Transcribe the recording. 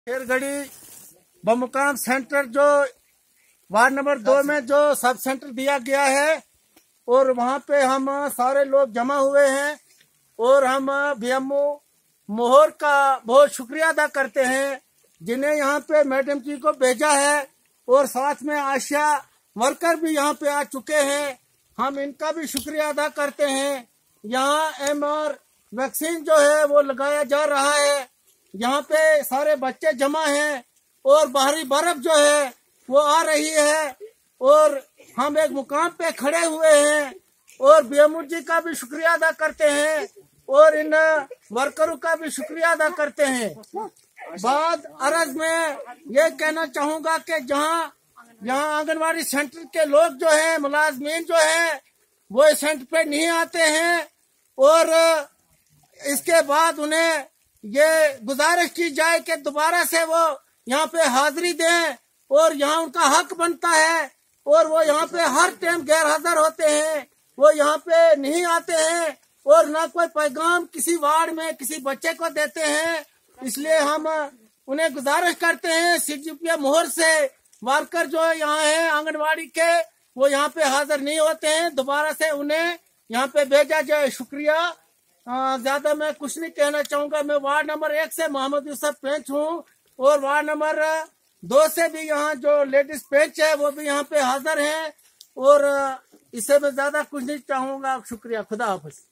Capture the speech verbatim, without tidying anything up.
शेरगढ़ी बमुकाम सेंटर जो ward number दो में जो सब सेंटर दिया गया है और वहाँ पे हम सारे लोग जमा हुए हैं और हम बीएमओ मोहर का बहुत शुक्रिया अदा करते हैं जिन्हें यहाँ पे मैडम जी को भेजा है और साथ में आशा वर्कर भी यहाँ पे आ चुके हैं। हम इनका भी शुक्रिया अदा करते हैं। यहाँ एमआर वैक्सीन जो है वो लगाया जा रहा है। यहाँ पे सारे बच्चे जमा हैं और बाहरी बर्फ जो है वो आ रही है और हम एक मुकाम पे खड़े हुए हैं और बीएमओ जी का भी शुक्रिया अदा करते हैं और इन वर्करों का भी शुक्रिया अदा करते हैं। बाद अर्ज में ये कहना चाहूंगा कि जहाँ यहाँ आंगनवाड़ी सेंटर के लोग जो हैं मुलाजमीन जो हैं वो इस सेंटर पे नहीं आते हैं और इसके बाद उन्हें ये गुजारिश की जाए कि दोबारा से वो यहाँ पे हाजिरी दें और यहाँ उनका हक बनता है और वो यहाँ पे हर टाइम गैर हाजिर होते हैं, वो यहाँ पे नहीं आते हैं और ना कोई पैगाम किसी वार्ड में किसी बच्चे को देते हैं। इसलिए हम उन्हें गुजारिश करते हैं सीजीपीए मोहर से वर्कर जो यहाँ है आंगनवाड़ी के वो यहाँ पे हाजिर नहीं होते हैं, दोबारा से उन्हें यहाँ पे भेजा जाए। शुक्रिया। ज्यादा मैं कुछ नहीं कहना चाहूंगा। मैं वार्ड नंबर एक से मोहम्मद यूसुफ पेंच हूँ और वार्ड नंबर दो से भी यहाँ जो लेडीज पेंच है वो भी यहाँ पे हाजिर हैं और इससे मैं ज्यादा कुछ नहीं चाहूंगा। शुक्रिया। खुदा हाफिज।